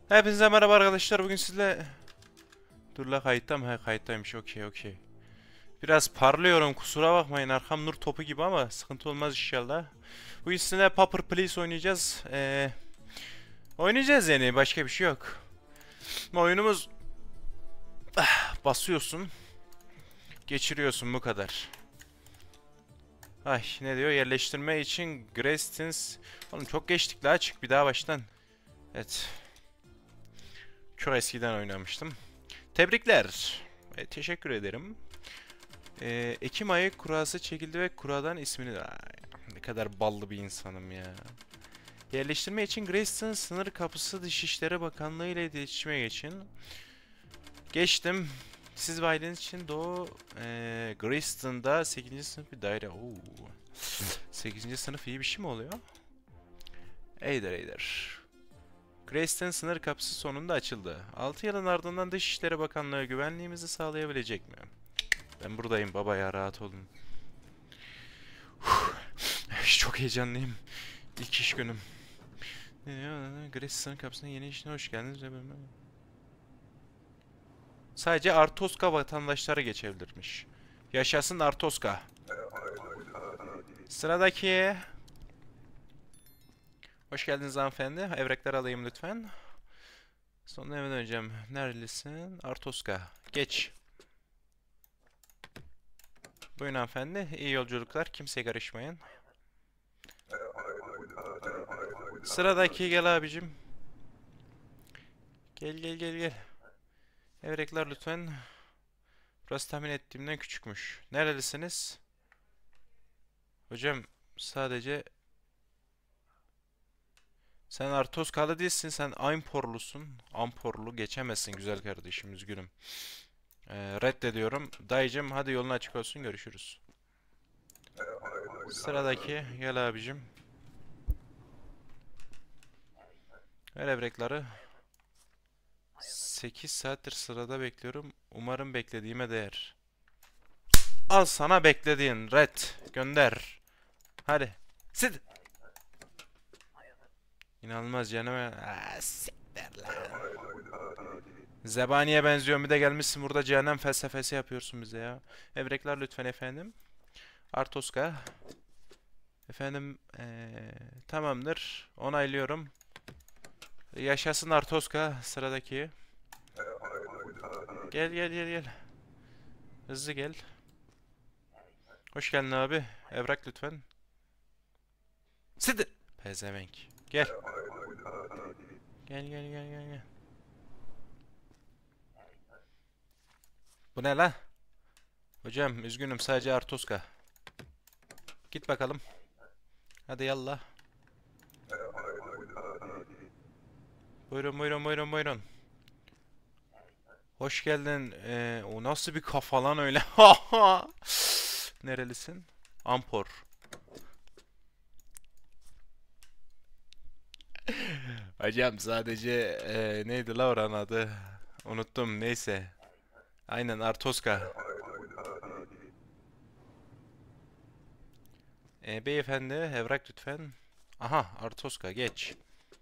Hepinize merhaba arkadaşlar. Bugün sizle... Dur la, kayıtta mı? He, kayıttaymış. Okey. Biraz parlıyorum, kusura bakmayın. Arkam nur topu gibi ama sıkıntı olmaz inşallah. Bugün sizinle Paper Please oynayacağız. Oynayacağız yani. Başka bir şey yok. Oyunumuz... Basıyorsun. Geçiriyorsun, bu kadar. Ay, ne diyor? Yerleştirme için Grestins... Oğlum çok geçtik la, çık bir daha baştan. Evet. Çok eskiden oynamıştım. Tebrikler. Teşekkür ederim. Ekim ayı kurası çekildi ve kuradan ismini... Ay, ne kadar ballı bir insanım ya. Yerleştirme için Grayston sınır kapısı Dışişleri Bakanlığı ile iletişime geçin. Geçtim. Siz ve aileniz için Doğu Grayston'da 8. sınıf bir daire. Oo. 8. sınıf iyi bir şey mi oluyor? Eyder. Grayston sınır kapısı sonunda açıldı. 6 yılın ardından Dışişleri Bakanlığı güvenliğimizi sağlayabilecek mi? Ben buradayım baba ya, rahat olun. Çok heyecanlıyım. İlk iş günüm. Grace kapısına yeni işine hoş geldiniz. Sadece Artoska vatandaşları geçebilirmiş. Yaşasın Artoska. Sıradaki. Hoş geldiniz hanımefendi. Evrakları alayım lütfen. Sonra eve döneceğim. Nerelisin? Artoska. Geç. Buyurun hanımefendi. İyi yolculuklar. Kimseye karışmayın. Sıradaki gel abicim. Gel. Evraklar lütfen. Burası tahmin ettiğimden küçükmüş. Nerelisiniz? Hocam sadece... Sen Artoskalı değilsin. Sen Amporlusun. Amporlu geçemezsin güzel kardeşim. Üzgünüm. Reddediyorum. Dayıcım hadi yolun açık olsun. Görüşürüz. Sıradaki gel abicim. Ver evrakları. 8 saattir sırada bekliyorum. Umarım beklediğime değer. Al sana beklediğin. Red. Gönder. Hadi. Sid. İnanılmaz canım. Siktir lan. Zebaniye benziyor, bir de gelmişsin burada cehennem felsefesi yapıyorsun bize ya. Evrekler lütfen efendim. Artoska. Efendim tamamdır. Onaylıyorum. Yaşasın Artoska. Sıradaki. Gel. Hızlı gel. Hoş geldin abi. Evrak lütfen. Sidir. Pezevenk. Gel. Gel. Bu ne la? Hocam üzgünüm, sadece Artoska. Git bakalım. Hadi yallah. Buyurun. Hoş geldin. O nasıl bir kafa lan öyle? Nerelisin? Ampor. Hocam sadece neydi la oranın adı? Unuttum, neyse. Aynen Artoska. Beyefendi evrak lütfen. Aha Artoska geç.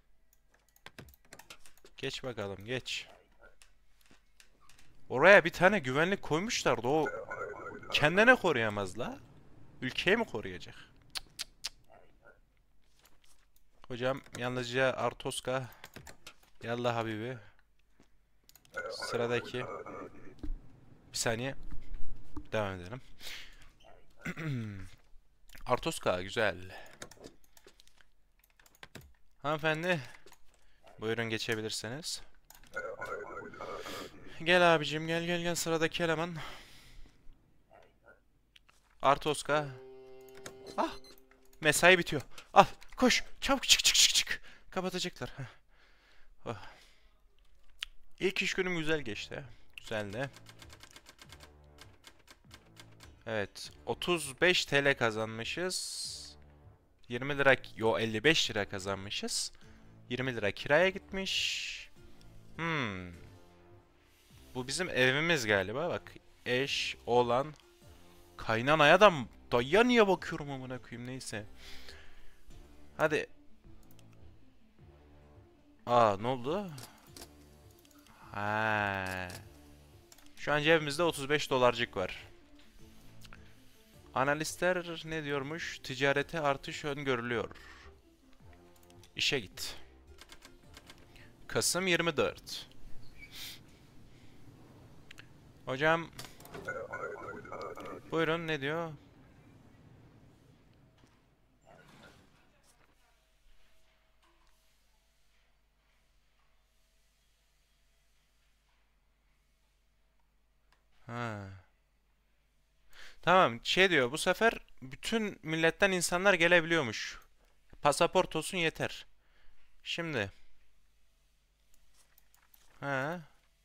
Geç bakalım geç. Oraya bir tane güvenlik koymuşlardı, o kendine koruyamaz la. Ülkeyi mi koruyacak? Hocam yalnızca Artoska. Yallah Habibi. Sıradaki. Bir saniye. Devam edelim. Artoska güzel. Hanımefendi. Buyurun geçebilirsiniz. Gel abicim gel sıradaki eleman. Artoska. Ah. Mesai bitiyor. Al koş çabuk çık. Kapatacaklar. Oh. İlk iş günüm güzel geçti. Güzeldi. Evet 35 TL kazanmışız. 20 lira 55 lira kazanmışız. 20 lira kiraya gitmiş. Bu bizim evimiz galiba, bak. Eş, oğlan, kaynanaya da dayıya niye bakıyorum amına koyayım, neyse. Hadi. Aa ne oldu? Ha. Şu an cebimizde 35 dolarcık var. Analistler ne diyormuş? Ticarete artış öngörülüyor. İşe git. Kasım 24. Hocam buyurun, ne diyor? Ha. Tamam, şey diyor, bu sefer bütün milletten insanlar gelebiliyormuş. Pasaport olsun yeter. Şimdi. Ha.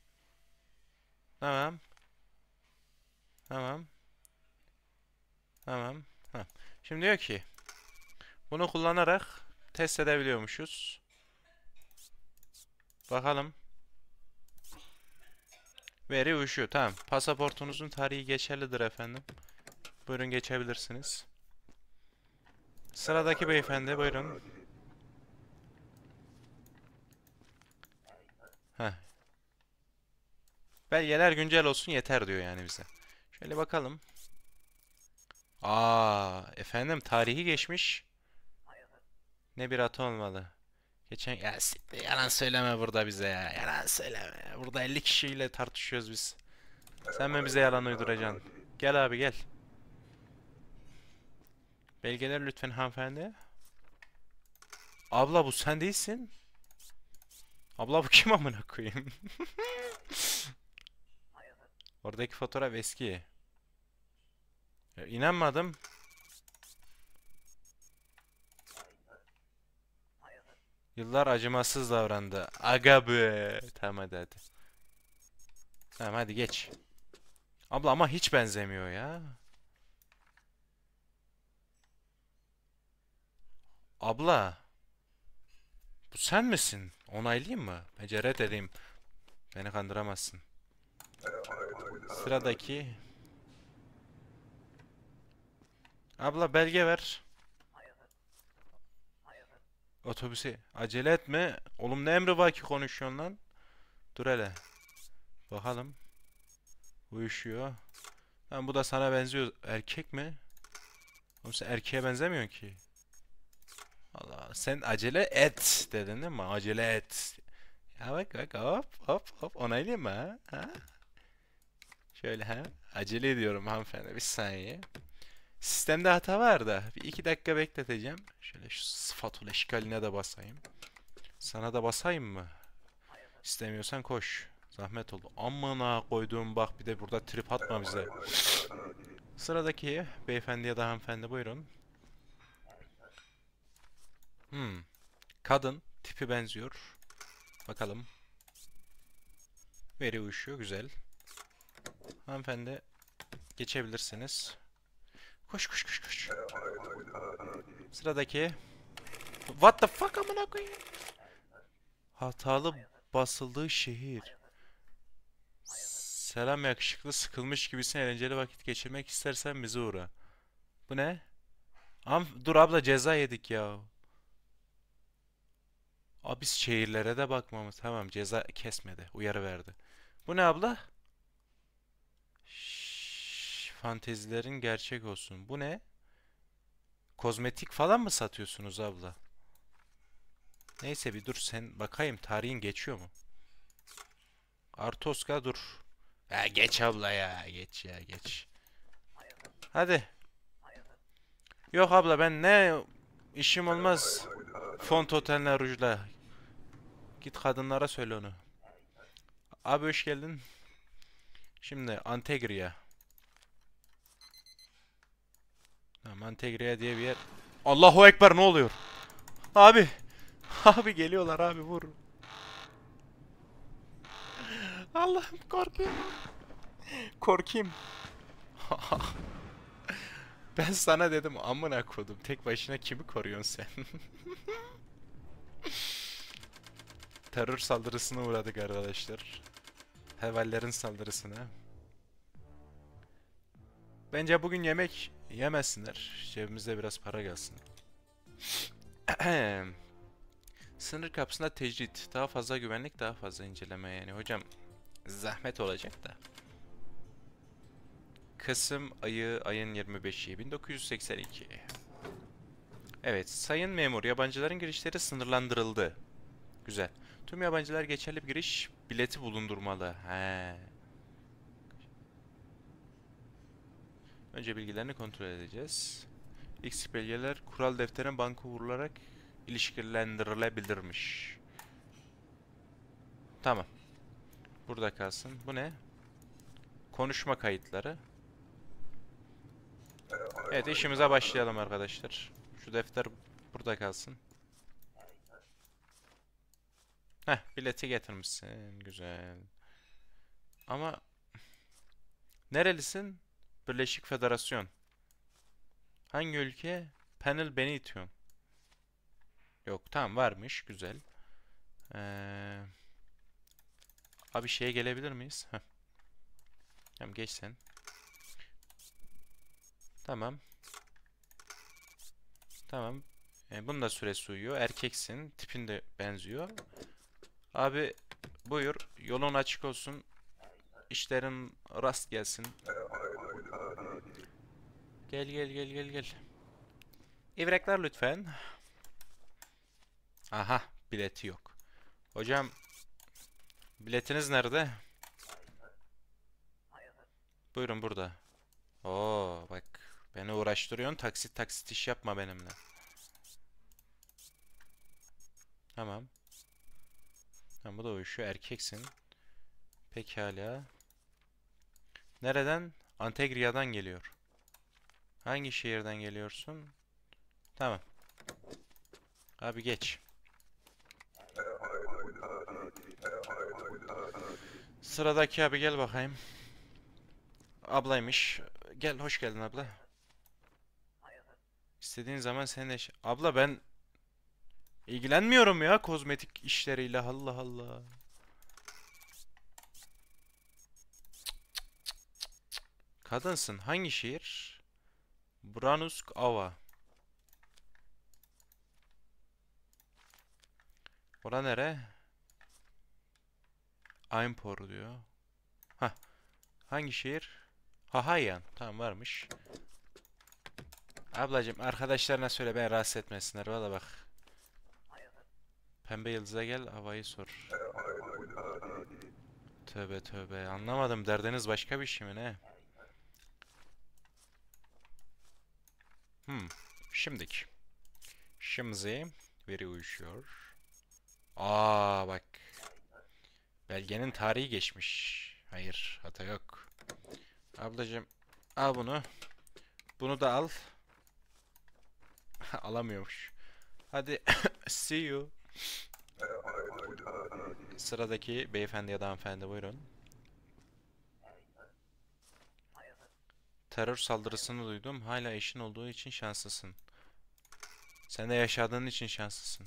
Tamam. Tamam. Tamam. Ha. Şimdi diyor ki bunu kullanarak test edebiliyormuşuz. Bakalım. Veri uyuşuyor. Tamam. Pasaportunuzun tarihi geçerlidir efendim. Buyurun, geçebilirsiniz. Sıradaki beyefendi buyurun. Heh. Belgeler güncel olsun yeter diyor yani bize. Şöyle bakalım. Efendim, tarihi geçmiş. Ne bir hata olmalı. Geçen ya siktir, yalan söyleme burada bize ya. Yalan söyleme. Burada 50 kişiyle tartışıyoruz biz. Sen mi bize yalan uyduracaksın? Gel abi gel. Belgeler lütfen hanımefendi. Abla bu sen değilsin. Abla bu kim amına koyayım? Oradaki fotoğraf eski. Ya, inanmadım. Yıllar acımasız davrandı. Aga be. Tamam hadi hadi. Tamam hadi geç. Abla ama hiç benzemiyor ya. Abla. Bu sen misin? Onaylayayım mı? Bence reddedeyim. Beni kandıramazsın. Sıradaki. Abla belge ver. Otobüse. Acele etme. Oğlum ne emri var ki konuşuyorsun lan? Dur hele. Bakalım. Uyuşuyor. Lan bu da sana benziyor. Erkek mi? Oğlum sen erkeğe benzemiyorsun ki. Allah, sen acele et dedin değil mi? Acele et. Ya bak bak, hop hop hop, onaylayayım mı ha? Ha? Şöyle ha. Acele ediyorum hanımefendi. Bir saniye. Sistemde hata var da. Bir 2 dakika bekleteceğim. Şöyle şu spatula işgaline de basayım. Sana da basayım mı? İstemiyorsan koş. Zahmet oldu. Amına koyduğum bak, bir de burada trip atma bize. Sıradaki beyefendi ya da hanımefendi buyurun. Kadın. Tipi benziyor. Bakalım. Veri uyuşuyor. Güzel. Hanımefendi geçebilirsiniz. Koş koş koş koş. Sıradaki. What the fuck amına koyayım. Hatalı basıldığı şehir. Selam yakışıklı, sıkılmış gibisin, eğlenceli vakit geçirmek istersen bize uğra. Bu ne? Dur abla, ceza yedik ya. Abi biz şehirlere de bakmamız. Tamam, ceza kesmedi. Uyarı verdi. Bu ne abla? Fantezilerin gerçek olsun. Bu ne? Kozmetik falan mı satıyorsunuz abla? Neyse bir dur, sen bakayım tarihin geçiyor mu? Artoska dur. Ya geç abla ya, geç ya geç. Hadi. Yok abla, ben ne işim olmaz. Font oteline rujla. Git kadınlara söyle onu. Abi hoş geldin. Şimdi Antegria. Tamam, Antegria diye bir yer. Allahu Ekber, ne oluyor? Abi. Abi geliyorlar abi, vur. Allah'ım korkuyorum. Korkayım. Ben sana dedim amına kodum. Tek başına kimi koruyorsun sen? Terör saldırısına uğradık arkadaşlar. Hevallerin saldırısına. Bence bugün yemek yemesinler. Cebimizde biraz para gelsin. Sınır kapısında tecrit. Daha fazla güvenlik, daha fazla inceleme yani. Hocam zahmet olacak da. Kasım ayı, ayın 25'i 1982. Evet, sayın memur, yabancıların girişleri sınırlandırıldı. Güzel. Tüm yabancılar geçerli bir giriş bileti bulundurmalı. He. Önce bilgilerini kontrol edeceğiz. X belgeler kural defterine banka vurularak ilişkilendirilebilirmiş. Tamam. Burada kalsın. Bu ne? Konuşma kayıtları. Evet, işimize başlayalım arkadaşlar. Şu defter burada kalsın. Heh, bileti getirmişsin. Güzel. Ama nerelisin? Birleşik Federasyon. Hangi ülke? Panel beni itiyorsun. Yok, tamam, varmış. Güzel. Abi şeye gelebilir miyiz? Heh. Tamam, geç sen. Tamam. Tamam. Bunun da süresi uyuyor. Erkeksin. Tipin de benziyor. Abi buyur. Yolun açık olsun. İşlerin rast gelsin. Gel gel gel gel gel. İvrekler lütfen. Aha, bileti yok. Hocam, biletiniz nerede? Buyurun, burada. Oo bak, beni uğraştırıyorsun. Taksit taksit iş yapma benimle. Tamam. Tamam, bu da uyuşuyor. Erkeksin. Pekala. Nereden? Antegria'dan geliyor. Hangi şehirden geliyorsun? Tamam. Abi geç. Sıradaki abi, gel bakayım. Ablaymış. Gel, hoş geldin abla. İstediğin zaman sen de... Abla ben ilgilenmiyorum ya kozmetik işleriyle. Allah Allah. Kadınsın. Hangi şehir? Branusk Ava. Ora nere? Ainpor diyor. Hah. Hangi şehir? Hahayan. Tamam, varmış. Ablacım, arkadaşlarına söyle beni rahatsız etmesinler. Valla bak. Pembe yıldıza gel, havayı sor. Tövbe tövbe. Anlamadım. Derdiniz başka bir şey mi ne? Hmm. Şimdiki. Şimdi veri uyuşuyor. Aa bak. Belgenin tarihi geçmiş. Hayır, hata yok. Ablacım, al bunu. Bunu da al. Alamıyormuş. Hadi see you. Sıradaki beyefendi ya da hanımefendi, buyurun. Terör saldırısını duydum. Hala eşin olduğu için şanslısın. Sen de yaşadığın için şanslısın.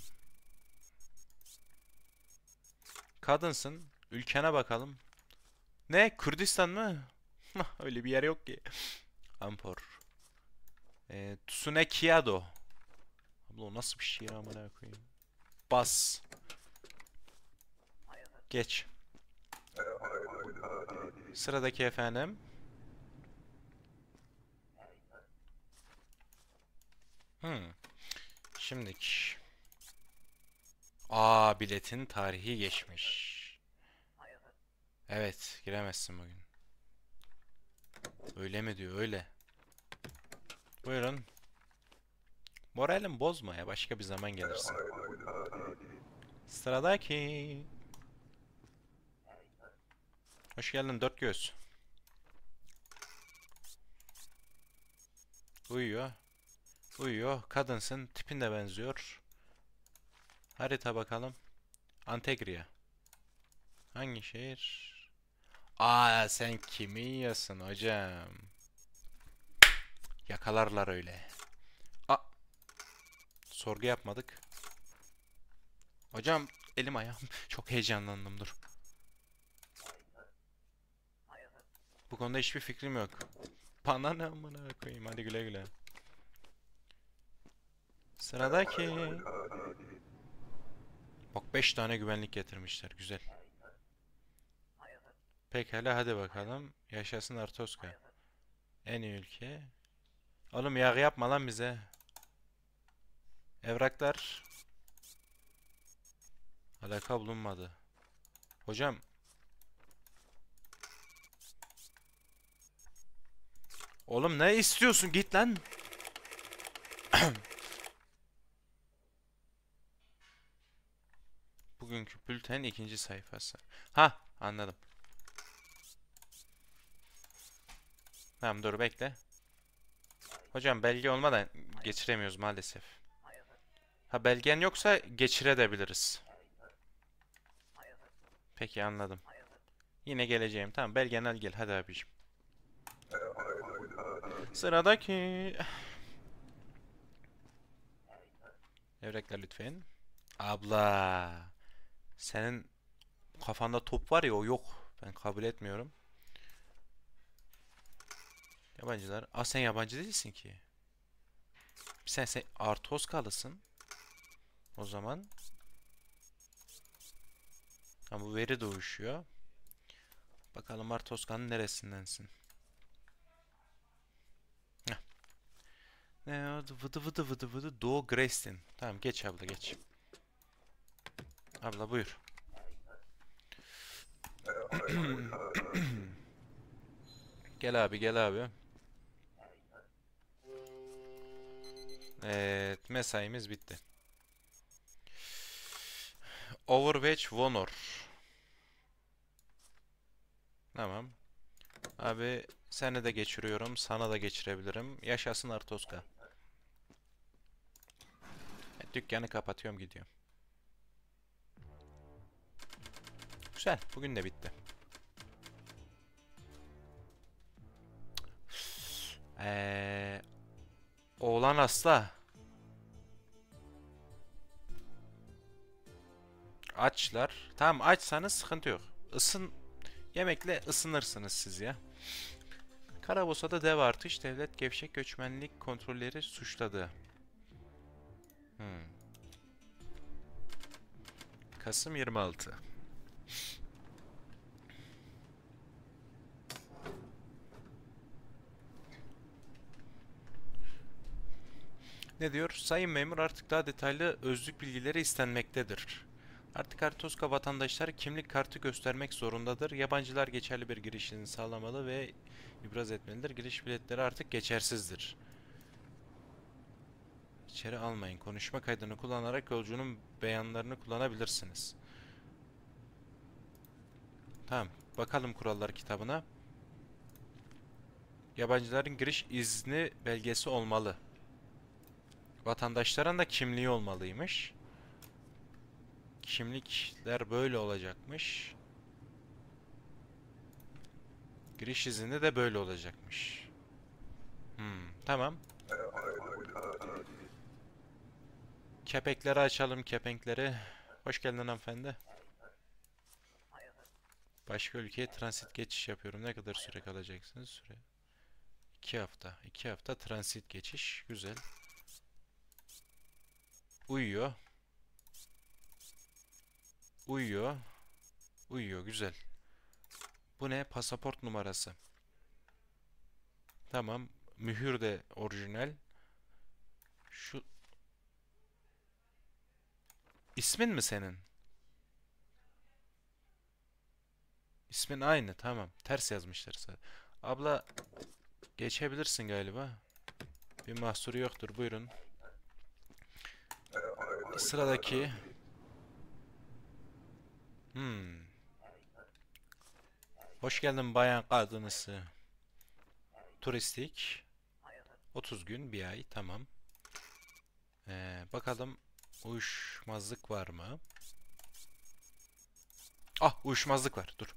Kadınsın. Ülkene bakalım. Ne? Kürdistan mı? Öyle bir yer yok ki. Ampor. Tsunekiado. Abla o nasıl bir şiir amına koyayım. Bas. Geç. Sıradaki efendim. Hmm. Şimdiki. Aa, biletin tarihi geçmiş. Evet, giremezsin bugün. Öyle mi diyor, öyle. Buyurun. Moralim bozma ya, başka bir zaman gelirsin. Sıradaki. Hoş geldin dört göz. Uyuyor. Uyuyor. Kadınsın. Tipin de benziyor. Harita bakalım. Antegria. Hangi şehir? Aa, sen kimi yiyorsun hocam? Yakalarlar öyle. Aa, sorgu yapmadık. Hocam, elim ayağım. Çok heyecanlandım, dur. Bu konuda hiçbir fikrim yok. Bana ne amına koyayım, hadi güle güle. Sıradaki. Bak 5 tane güvenlik getirmişler. Güzel. Pekala hadi bakalım. Yaşasın Artoska. En iyi ülke. Oğlum yağ yapma lan bize. Evraklar. Alaka bulunmadı. Hocam. Oğlum ne istiyorsun? Git lan. Bugünkü bülten ikinci sayfası. Ha anladım. Tamam dur bekle. Hocam belge olmadan geçiremiyoruz maalesef. Ha belgen yoksa geçirebiliriz. Peki anladım. Yine geleceğim. Tamam belgen al gel hadi abiciğim. Sıradaki. Evrekler lütfen. Abla. Senin kafanda top var ya o yok. Ben kabul etmiyorum. Yabancılar. Aa sen yabancı değilsin ki. Sen Artoskalısın. O zaman. Ha, bu veri de uyuşuyor. Bakalım Artoskan'ın neresindensin? Heh. Ne o? Vıdı vıdı vıdı vıdı. Doğu Grestin. Tamam geç abla geç. Abla buyur. Gel abi gel abi. Evet mesaimiz bitti. Overwatch Honor. Tamam. Abi seni de geçiriyorum. Sana da geçirebilirim. Yaşasın Artoska. Dükkanı kapatıyorum gidiyorum. Güzel. Bugün de bitti. Ee, Oğlan hasta. Açlar. Tamam açsanız sıkıntı yok. Yemekle ısınırsınız siz ya. Karabosa'da dev artış. Devlet gevşek göçmenlik kontrolleri suçladı. Hmm. Kasım 26. Ne diyor? Sayın memur artık daha detaylı özlük bilgileri istenmektedir. Artık Artoska vatandaşları kimlik kartı göstermek zorundadır. Yabancılar geçerli bir girişini sağlamalı ve ibraz etmelidir. Giriş biletleri artık geçersizdir. İçeri almayın. Konuşma kaydını kullanarak yolcunun beyanlarını kullanabilirsiniz. Tamam. Bakalım kurallar kitabına. Yabancıların giriş izni belgesi olmalı. Vatandaşların da kimliği olmalıymış. Kimlikler böyle olacakmış. Giriş izni de böyle olacakmış. Tamam. Kepekleri açalım kepenkleri. Hoş geldin hanımefendi. Başka ülkeye transit geçiş yapıyorum. Ne kadar süre kalacaksınız? Süre 2 hafta. 2 hafta transit geçiş. Güzel. Uyuyor. Uyuyor. Uyuyor. Güzel. Bu ne? Pasaport numarası. Tamam. Mühür de orijinal. Şu ismin mi senin? İsmin aynı. Tamam. Ters yazmışlar sadece. Abla geçebilirsin galiba. Bir mahsuru yoktur. Buyurun. Sıradaki. Hmm. Hoş geldin bayan kadınısı. Turistik. 30 gün, bir ay. Tamam. Bakalım uyuşmazlık var mı? Ah uyuşmazlık var. Dur.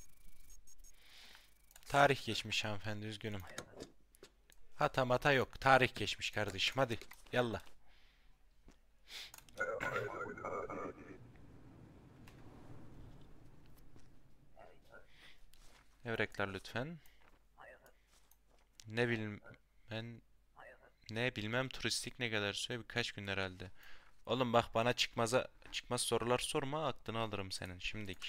Tarih geçmiş hanımefendi üzgünüm. Hata mata yok. Tarih geçmiş kardeşim. Hadi. Yallah. Evrekler lütfen. Ne bilmem ne bilmem turistik ne kadar süre birkaç gün herhalde. Oğlum bak bana çıkmaza Çıkmaz sorular sorma, aklını alırım senin şimdiki.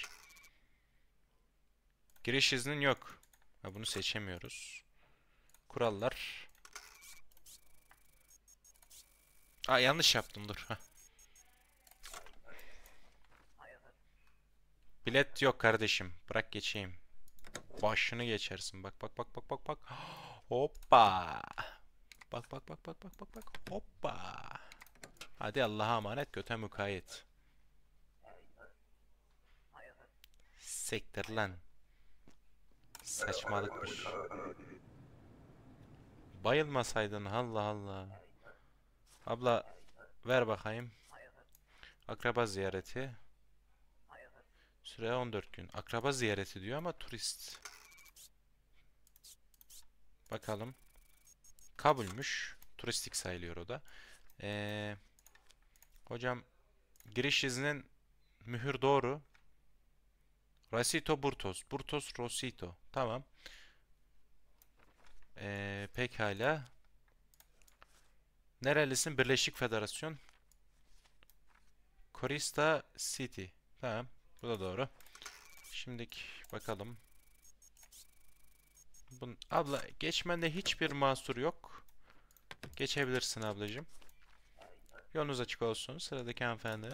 Giriş iznin yok. Ha, bunu seçemiyoruz. Kurallar. Aa, yanlış yaptım, dur. Heh. Bilet yok kardeşim. Bırak geçeyim. Başını geçersin. Bak bak bak bak bak bak. Hoppa. Bak bak bak bak bak bak bak. Hoppa. Hadi Allah'a emanet, göte mukayyet. Sektir lan. Saçmalıkmış. Bayılmasaydın, Allah Allah. Abla ver bakayım. Akraba ziyareti. Süre 14 gün. Akraba ziyareti diyor ama turist. Bakalım. Kabulmüş. Turistik sayılıyor o da. Hocam giriş iznin mühür doğru. Rosito Burtos. Burtos Rosito. Tamam. Pekala. Nerelisin? Birleşik Federasyon. Korista City. Tamam. Bu da doğru. Şimdiki bakalım. Abla geçmende hiçbir mahsur yok. Geçebilirsin ablacığım. Yolunuz açık olsun. Sıradaki hanımefendi.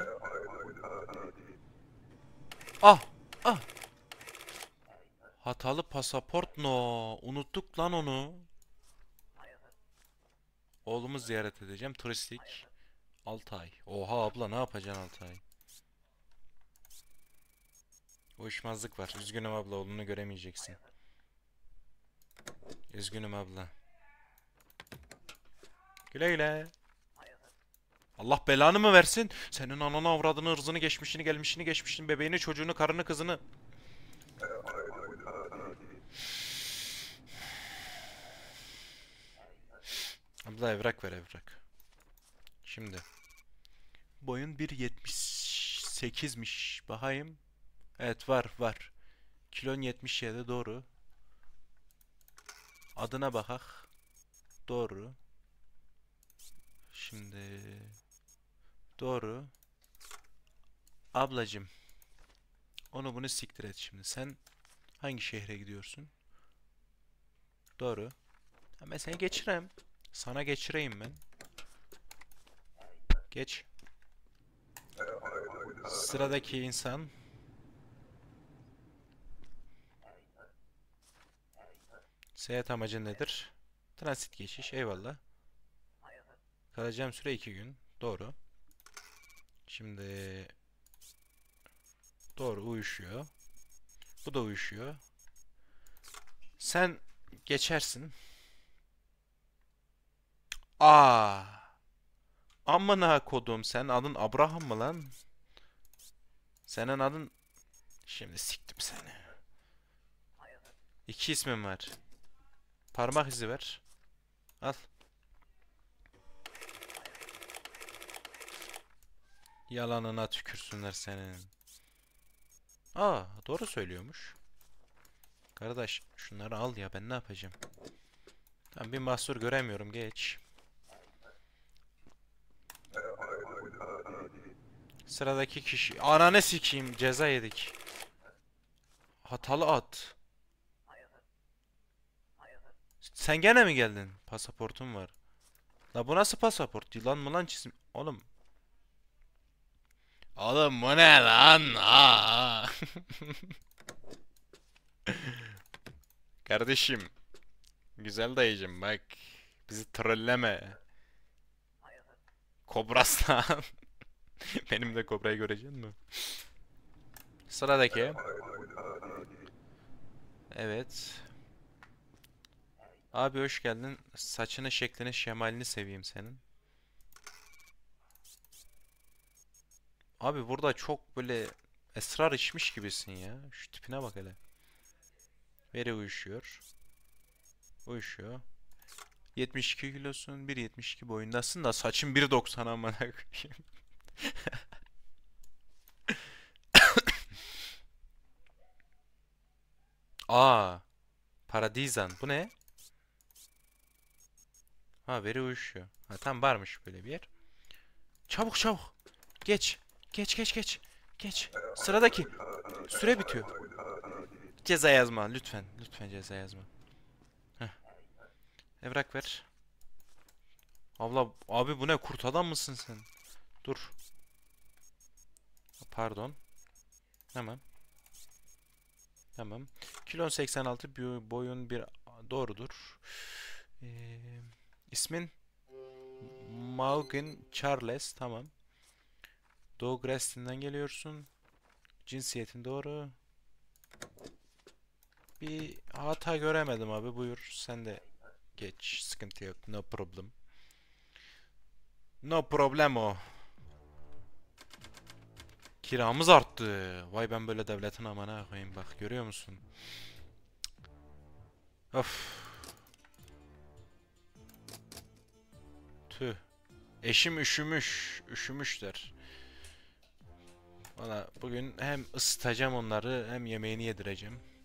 Ah! Ah! Hatalı pasaport no. Unuttuk lan onu. Oğlumu ziyaret edeceğim. Turistik. 6 ay. Oha abla, ne yapacaksın 6 ay? Uyuşmazlık var. Üzgünüm abla, oğlunu göremeyeceksin. Üzgünüm abla. Güle güle. Allah belanı mı versin? Senin ananı, avradını, ırzını, geçmişini, gelmişini, geçmişini, bebeğini, çocuğunu, karını, kızını. Abla evrak ver, evrak. Şimdi. Boyun 1.78'miş. Bakayım. Evet, var var. Kilon 77, doğru. Adına bakak. Doğru. Şimdi. Doğru. Ablacım. Onu bunu siktir et şimdi. Sen hangi şehre gidiyorsun? Doğru. Ben seni geçireyim. Sana geçireyim ben. Geç. Sıradaki insan. Seyahat amacın nedir? Transit geçiş. Eyvallah. Kalacağım süre 2 gün. Doğru. Şimdi doğru, uyuşuyor. Bu da uyuşuyor. Sen geçersin. Aa! Amına kodum, sen adın Abraham mı lan? Senin adın... Şimdi siktim seni. 2 ismim var. Parmak izi ver. Al. Yalanına tükürsünler senin. Aa, doğru söylüyormuş. Kardeş şunları al ya, ben ne yapacağım? Tamam, bir mahsur göremiyorum, geç. Sıradaki kişi. Ananı sikeyim, ceza yedik. Hatalı at. Sen gene mi geldin? Pasaportum var. La bu nasıl pasaport? Yılan mı lan çizim? Oğlum. Oğlum bu ne lan? Aa. Kardeşim. Güzel dayıcım bak. Bizi trolleme. Kobraslan. Benim de kobrayı görecek mi? Sıradaki. Evet. Abi hoş geldin. Saçını, şeklini, şemalini seveyim senin. Abi burada çok böyle esrar içmiş gibisin ya. Şu tipine bak hele. Veri uyuşuyor. Uyuşuyor. 72 kilosun, 1.72 boyundasın da saçın 1.90 amına koyayım. Aa, Paradizan. Bu ne? Ha, veri uyuşuyor. Ha, tam varmış böyle bir yer. Çabuk çabuk. Geç. Geç geç geç. Geç. Sıradaki. Süre bitiyor. Ceza yazma lütfen. Lütfen ceza yazma. Heh. Evrak ver. Abla abi bu ne, kurt adam mısın sen? Dur. Pardon. Hemen. Tamam. Kilon 86, boyun bir, doğrudur. Ee, ismin Maugen Charles, tamam. Doğu Grestin'den geliyorsun. Cinsiyetin doğru. Bir hata göremedim abi, buyur. Sen de geç. Sıkıntı yok. No problem. No problemo. Kiramız arttı. Vay ben böyle devletin amına koyayım, bak görüyor musun? Of. Tüh. Eşim üşümüş. Üşümüşler. Valla bugün hem ısıtacağım onları hem yemeğini yedireceğim.